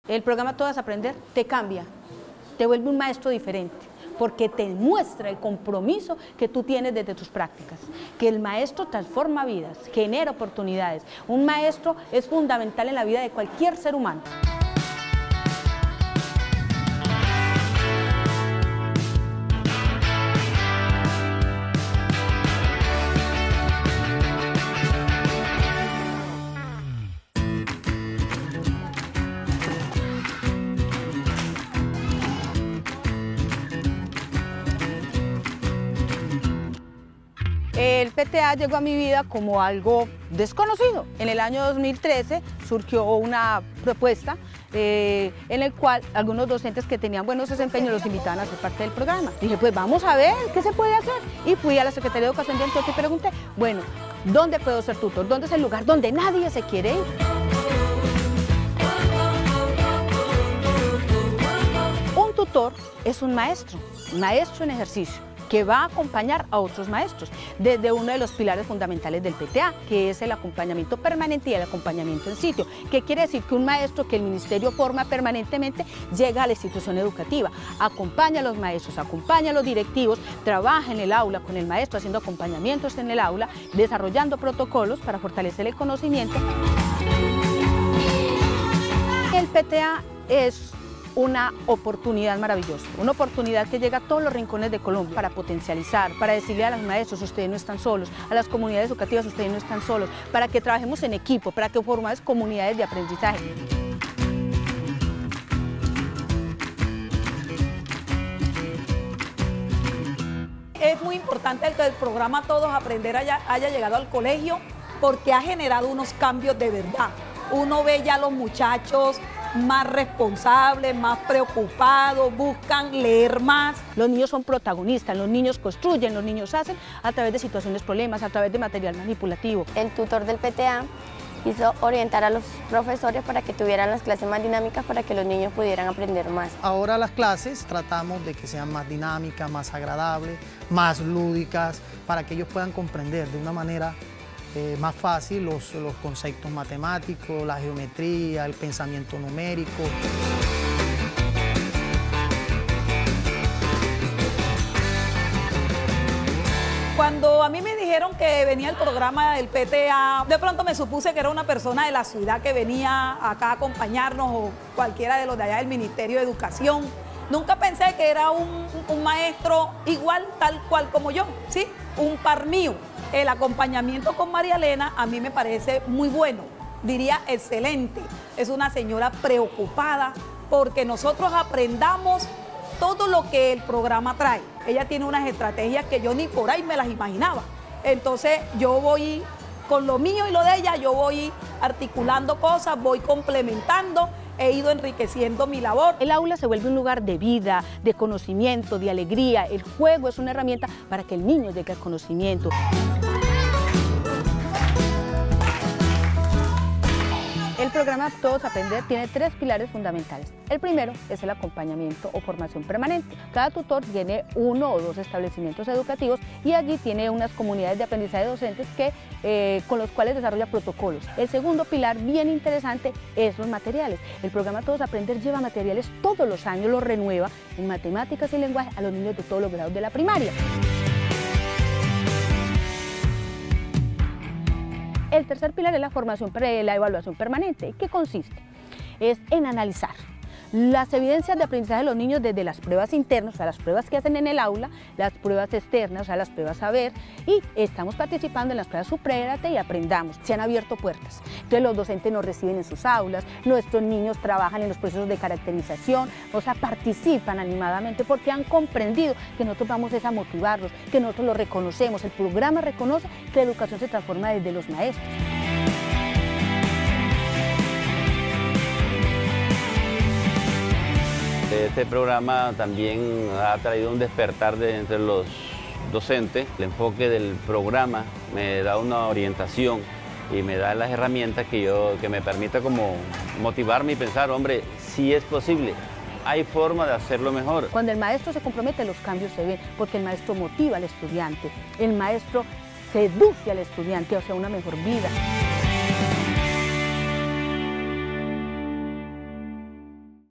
El programa Todas Aprender te cambia, te vuelve un maestro diferente, porque te muestra el compromiso que tú tienes desde tus prácticas, que el maestro transforma vidas, genera oportunidades. Un maestro es fundamental en la vida de cualquier ser humano. El PTA llegó a mi vida como algo desconocido. En el año 2013 surgió una propuesta en el cual algunos docentes que tenían buenos desempeños los invitaban a ser parte del programa. Dije, pues vamos a ver qué se puede hacer. Y fui a la Secretaría de Educación de Antioquia y pregunté, bueno, ¿dónde puedo ser tutor? ¿Dónde es el lugar donde nadie se quiere ir? Un tutor es un maestro en ejercicio, que va a acompañar a otros maestros, desde uno de los pilares fundamentales del PTA, que es el acompañamiento permanente y el acompañamiento en sitio, que quiere decir que un maestro que el ministerio forma permanentemente llega a la institución educativa, acompaña a los maestros, acompaña a los directivos, trabaja en el aula con el maestro haciendo acompañamientos en el aula, desarrollando protocolos para fortalecer el conocimiento. El PTA es una oportunidad maravillosa, una oportunidad que llega a todos los rincones de Colombia para potencializar, para decirle a los maestros, ustedes no están solos, a las comunidades educativas, ustedes no están solos, para que trabajemos en equipo, para que formemos comunidades de aprendizaje. Es muy importante que el programa Todos Aprender haya llegado al colegio porque ha generado unos cambios de verdad. Uno ve ya a los muchachos más responsables, más preocupados, buscan leer más. Los niños son protagonistas, los niños construyen, los niños hacen a través de situaciones, problemas, a través de material manipulativo. El tutor del PTA quiso orientar a los profesores para que tuvieran las clases más dinámicas para que los niños pudieran aprender más. Ahora las clases tratamos de que sean más dinámicas, más agradables, más lúdicas, para que ellos puedan comprender de una manera más fácil los conceptos matemáticos, la geometría, el pensamiento numérico. Cuando a mí me dijeron que venía el programa del PTA, de pronto me supuse que era una persona de la ciudad que venía acá a acompañarnos o cualquiera de los de allá del Ministerio de Educación. Nunca pensé que era un maestro igual, tal cual como yo, ¿sí? Un par mío. El acompañamiento con María Elena a mí me parece muy bueno, diría excelente. Es una señora preocupada porque nosotros aprendamos todo lo que el programa trae. Ella tiene unas estrategias que yo ni por ahí me las imaginaba. Entonces yo voy con lo mío y lo de ella, yo voy articulando cosas, voy complementando, he ido enriqueciendo mi labor. El aula se vuelve un lugar de vida, de conocimiento, de alegría. El juego es una herramienta para que el niño llegue al conocimiento. El programa Todos Aprender tiene 3 pilares fundamentales. El primero es el acompañamiento o formación permanente. Cada tutor tiene 1 o 2 establecimientos educativos y allí tiene unas comunidades de aprendizaje docentes con los cuales desarrolla protocolos. El segundo pilar, bien interesante, es los materiales. El programa Todos Aprender lleva materiales todos los años, los renueva en matemáticas y lenguaje a los niños de todos los grados de la primaria. El tercer pilar es la evaluación permanente. ¿Qué consiste? Es en analizar las evidencias de aprendizaje de los niños desde las pruebas internas, o sea, las pruebas que hacen en el aula, las pruebas externas, o sea, las pruebas saber, y estamos participando en las pruebas Supérate y Aprendamos. Se han abierto puertas. Entonces los docentes nos reciben en sus aulas, nuestros niños trabajan en los procesos de caracterización, o sea, participan animadamente porque han comprendido que nosotros vamos a motivarlos, que nosotros lo reconocemos, el programa reconoce que la educación se transforma desde los maestros. Este programa también ha traído un despertar entre los docentes. El enfoque del programa me da una orientación y me da las herramientas que me permita como motivarme y pensar, hombre, sí es posible, hay forma de hacerlo mejor. Cuando el maestro se compromete, los cambios se ven, porque el maestro motiva al estudiante, el maestro seduce al estudiante hacia una mejor vida.